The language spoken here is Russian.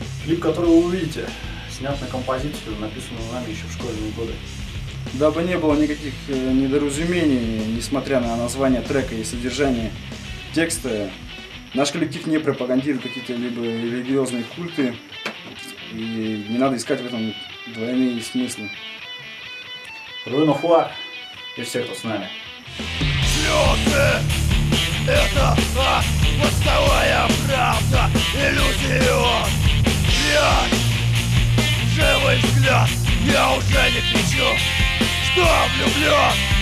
Клип, который вы увидите, снят на композицию, написанную нами еще в школьные годы. Дабы не было никаких недоразумений, несмотря на название трека и содержание текста, наш коллектив не пропагандирует какие-то либо религиозные культы, и не надо искать в этом двойные смыслы. Ruin of War и все, кто с нами. Слезы — это мостовая правда, иллюзион, прячь живый взгляд. Я уже не кричу, что влюблен.